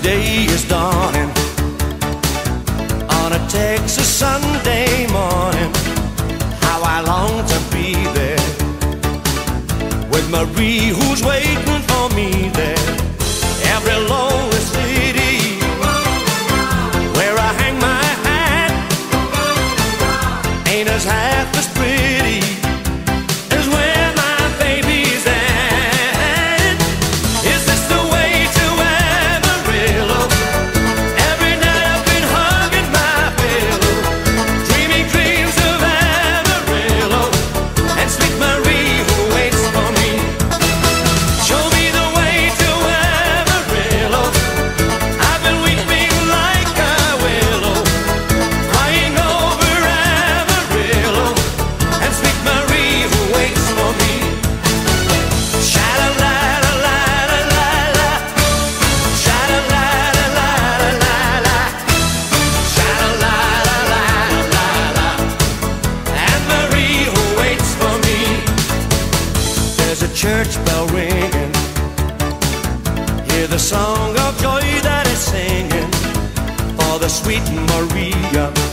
day is dawning on a Texas Sunday morning. How I long to be there with Marie, who's waiting for me there. Every lonely city where I hang my hat ain't as half as pretty as where my baby's at. Is this the way to Amarillo? Every night I've been hugging my pillow, dreaming dreams of Amarillo and sweet Marie who waits for me. Show me the way to Amarillo. I've been weeping like a willow, crying over Amarillo and sweet Marie who waits for me. Sha-la-la-la-la-la-la-la, sha-la-la-la-la-la-la, sha-la-la-la-la-la-la, and Marie who waits for me. There's a church bell ringing, hear the song of joy that is singing for the sweet Maria